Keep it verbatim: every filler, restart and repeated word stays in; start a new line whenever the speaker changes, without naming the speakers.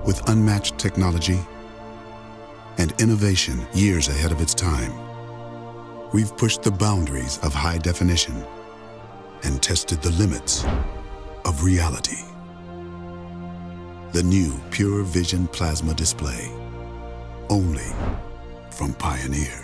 With unmatched technology and innovation years ahead of its time, we've pushed the boundaries of high definition and tested the limits of reality. The new PureVision plasma display, only from Pioneer.